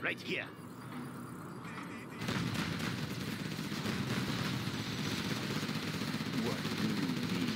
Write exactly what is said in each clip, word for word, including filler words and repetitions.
Right here. What do you need?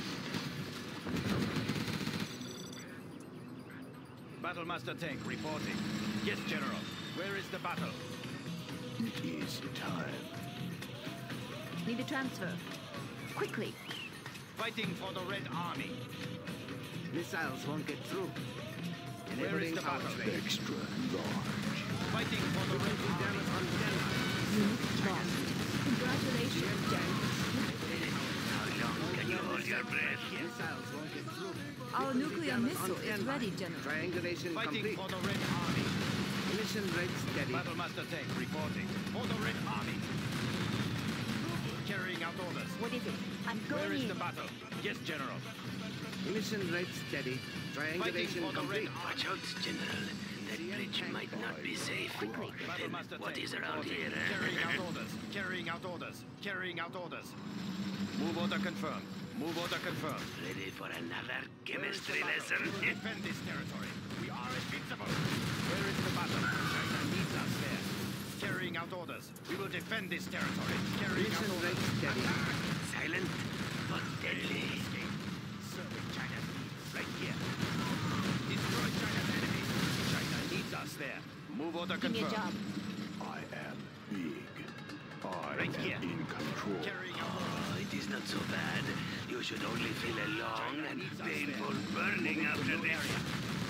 Battlemaster tank reporting. Yes, General. Where is the battle? It is time. Need a transfer. Quickly. Fighting for the Red Army. Missiles won't get through. Where is the battle? Extra large. Fighting for the Red Army. Damage on Denmark. Unit lost. Congratulations, General. How long can you hold your breath? Missiles won't get through. Our nuclear Damage on missile is Denmark. ready, General. Triangulation Fighting complete. for the Red Army. Mission rate steady. Battlemaster tank reporting. For the Red Army. Carrying out orders. What is it? I'm Where going is in. the battle? Yes, General. Mission rate steady. Fighting Triangulation for the Red complete. Watch out, General. That bridge might not be safe. Quickly. Then Battlemaster what tank is around reporting. here? Carrying out orders. Carrying out orders. Carrying out orders. Move order confirmed. Move order confirmed. Ready for another Where is the chemistry battle? lesson? We will defend this territory. We are invincible. Where is the battle? China needs us there. Carrying out orders. We will defend this territory. Carrying out Mission orders. rate steady. Attack! Silent but deadly. Escape. Serving China's needs. Right here. Destroy China's enemies. China needs us there. Move order Give me a confirmed. job. I am big. I Right am here. in control. Carrying out orders. Oh, it is not so bad. You should only feel a long China and needs us painful there. burning Moving to after new this. area.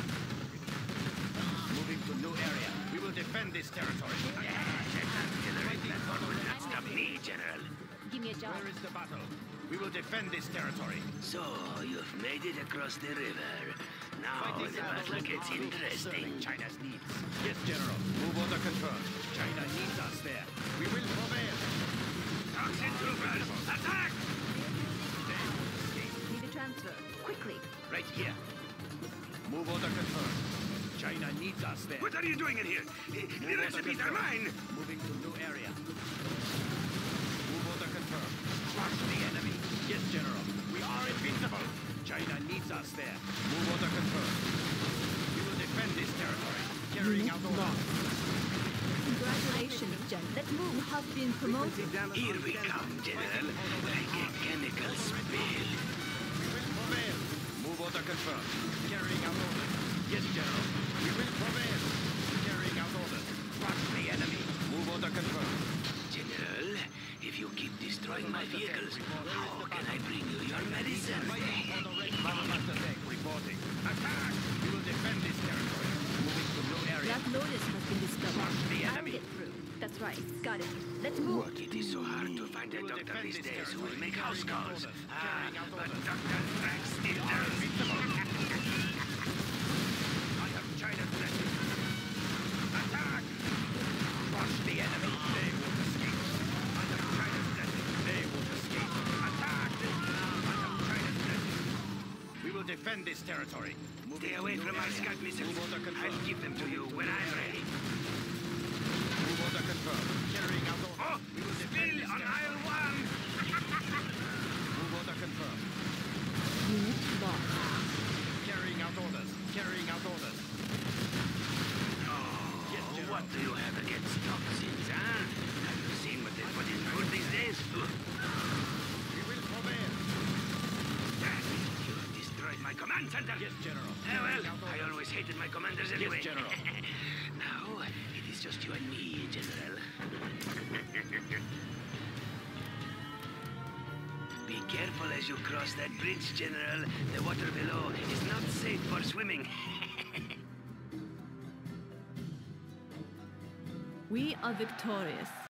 Moving to new area. We will defend this territory. Artillery platform will not stop me, General. Give me a job. Where is the battle? We will defend this territory. So, you've made it across the river. Now Fighting the for battle Red gets Army, interesting. serving China's needs. Yes, General. Move order confirmed. China needs us there. We will prevail. Toxin troopers, attack! They will escape. Need a transfer. Quickly. Right here. Move order confirmed. China needs us there. What are you doing in here? The Move order recipes are confirmed. mine! Moving to new area. Move order confirmed. Crush the enemy. Yes, General. We are invincible. China needs us there. Move order confirmed. We will defend this territory. Carrying out orders. Congratulations, General. Let's move. You have been promoted. Frequency damage Here on we Denmark. come, General. Like a chemical spill. We will prevail. Move order confirmed. Carrying out orders. Yes, General. We will prevail. Carrying out orders. Crush the enemy. Move order confirmed. General, if you keep destroying my vehicles, how can I bring you your medicine? Fighting for the Red Battlemaster tank reporting. Attack! We will defend this territory. Moving to new area. Black Lotus has been discovered. Crush the I'll enemy. get through. That's right. Got it. Let's move. What It is so hard to find We a will doctor defend these this days who will territory. make house Carrying out calls. orders. Ah, Carrying out but orders. Doctor Frank We are Stevens. invincible. I have China's blessing. Attack! Crush the enemy. They won't escape. I have China's blessing. They won't escape. Attack! I have China's blessing. We will defend this territory. Moving Stay to away new from my area. Scud missiles. Move order confirmed. I'll give them to you when I'm ready. Move order confirmed. Carrying out orders. Oh, We will defend spill this on territory. aisle one! Move order confirmed. Unit lost. Carrying out orders. Carrying out orders. Yes, Oh, General. what do you have against toxins, huh? Have you seen what they put in food these days? Ugh. We will prevail. You have destroyed my command center! Yes, General. Eh, Carrying well, out I orders. always hated my commanders anyway. General. Now, it is just you and me, General. Be careful as you cross that bridge, General. The water below is not safe for swimming. We are victorious.